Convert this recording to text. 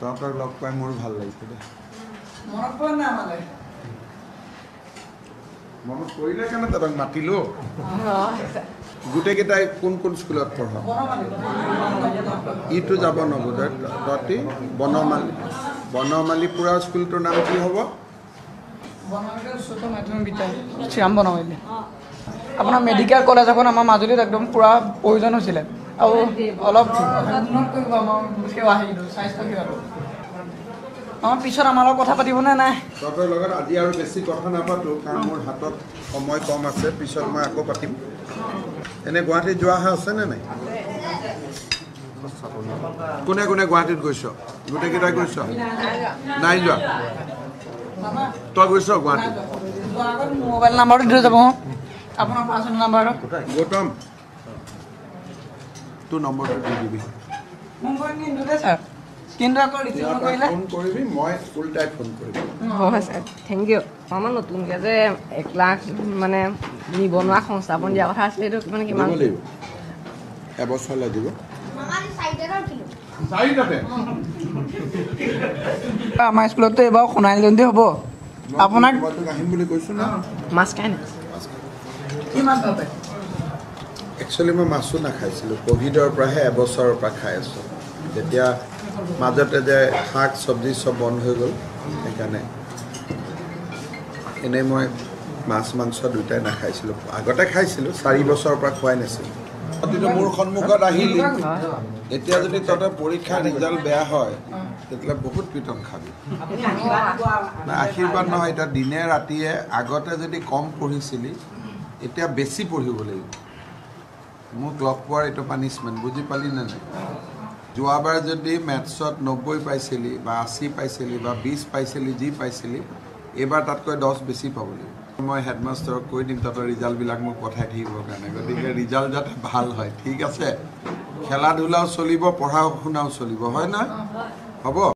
তহঁতক লগ পাই মোৰ ভাল লাগিছে দে মনত পৰে না আমালে মনত পৰিলে কেনে তহঁতক মাতিলো গোটেইকেইটাই কোন কোন স্কুলত পঢ় ইটো যাব নবোদয় তহঁতি বনমালীপুৰা স্কুলটোৰ নাম কি হ'ব বনমালী উচ্চতৰ মাধ্যমিক বিদ্যালয় শ্ৰীৰাম বনমালী আপোনাৰ মেডিকেল কলেজ এখন আমাৰ মাজুলীত একদম পুৰা প্ৰয়োজন হৈছিলে আৰু অলপ উন্নত কৰিব আমাৰ সেৱা হেৰিটো স্বাস্থ্য সেৱাটো আমাৰ পিছত আমাৰ লগত কথা পাতিবনে নাই তহঁতৰ লগত আজি আৰু বেছি কথা নাপাতো কাৰণ মোৰ হাতত সময় কম আছে পিছত মই আকৌ পাতিম এনে গুৱাহাটীত যোৱা আছেনে নাই কোনে কোনে গুৱাহাটীত গৈছ গোটেইকেইটাই গৈছ নাই যোৱা তই গৈছ গুৱাহাটীত মোবাইল নাম্বাৰটো দি যাব আপোনাৰ পাৰ্চনেল নাম্বাৰটো গৌতম তোৰ নম্বৰটো দি দিবি কিন্তু আকৌ ৰিচিভ নকৰিলে ফোন কৰিবি মই উল্টাই ফোন কৰিবি হয় ছাৰ থেংক ইউ আমাৰ নতুনকৈ যে 1 লাখ মানে নিবনুৱা সংস্থাপন দিয়াৰ কথা আছিলে এইটো মানে কিমান লাগিব এবছৰ লাগিব আমাৰ স্কুলতো এইবাৰ সোণালী জয়ন্তী হ'ব আপোনাক মই তোক আহিম বুলি কৈছোঁ না মাছ খাই নাই কি মাছ ভাল পায় একচুৱেলি মই মাছো নাখাইছিলোঁ ক'ভিডৰ পৰাহে এবছৰৰ পৰা খাই আছোঁ তেতিয়া মাজতে যে শাক চব্জি চব বন্ধ হৈ গ'ল সেইকাৰণে এনেই মই মাছ মাংস দুয়োটাই নাখাইছিলোঁ আগতে খাইছিলোঁ 4 বছৰৰ পৰা খোৱাই নাছিলোঁ তহঁতিতো মোৰ সন্মুখত আহিলি এতিয়া যদি তহঁতৰ পৰীক্ষাৰ ৰিজাল্ট বেয়া হয় তেতিয়াহ'লে বহুত পিটন খাবি আশীৰ্বাদ নহয় এতিয়া দিনে ৰাতিয়ে আগতে যদি কম পঢ়িছিলি এতিয়া বেছি পঢ়িব লাগিব মোক লগ পোৱাৰ এইটো পানিছমেণ্ট বুজি পালি নে নাই যোৱাবাৰ যদি মেথছত 90 পাইছিলি বা 80 পাইছিলি বা 20 পাইছিলি যি পাইছিলি এইবাৰ তাতকৈ 10 বেছি পাব লাগিব মই হেডমাষ্টাৰক কৈ দিম তহঁতৰ ৰিজাল্টবিলাক মোক পঠাই থাকিবৰ কাৰণে গতিকে ৰিজাল্ট যাতে ভাল হয় ঠিক আছে খেলা ধূলাও চলিব পঢ়া শুনাও চলিব হয় না হ'ব